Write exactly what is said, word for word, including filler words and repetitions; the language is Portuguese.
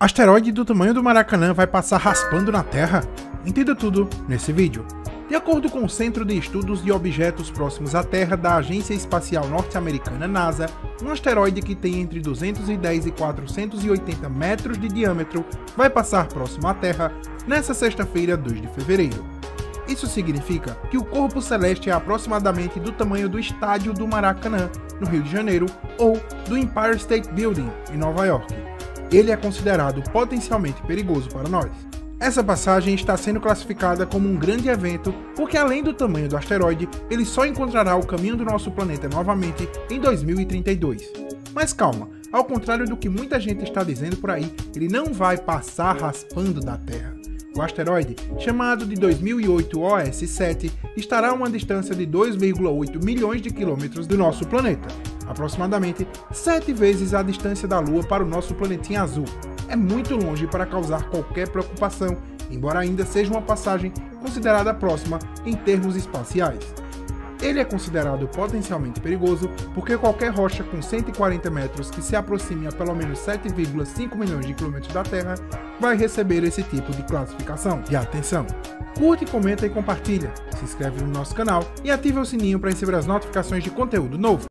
Asteroide do tamanho do Maracanã vai passar raspando na Terra? Entenda tudo nesse vídeo. De acordo com o Centro de Estudos de Objetos Próximos à Terra da Agência Espacial Norte-Americana NASA, um asteroide que tem entre duzentos e dez e quatrocentos e oitenta metros de diâmetro vai passar próximo à Terra nesta sexta-feira, dois de fevereiro. Isso significa que o corpo celeste é aproximadamente do tamanho do estádio do Maracanã, no Rio de Janeiro, ou do Empire State Building, em Nova York. Ele é considerado potencialmente perigoso para nós. Essa passagem está sendo classificada como um grande evento porque, além do tamanho do asteroide, ele só encontrará o caminho do nosso planeta novamente em dois mil e trinta e dois. Mas calma, ao contrário do que muita gente está dizendo por aí, ele não vai passar raspando da Terra. O asteroide, chamado de dois mil e oito O S sete, estará a uma distância de dois vírgula oito milhões de quilômetros do nosso planeta, aproximadamente sete vezes a distância da Lua para o nosso planetinha azul. É muito longe para causar qualquer preocupação, embora ainda seja uma passagem considerada próxima em termos espaciais. Ele é considerado potencialmente perigoso porque qualquer rocha com cento e quarenta metros que se aproxime a pelo menos sete vírgula cinco milhões de quilômetros da Terra vai receber esse tipo de classificação. E atenção! Curte, comenta e compartilha, se inscreve no nosso canal e ative o sininho para receber as notificações de conteúdo novo.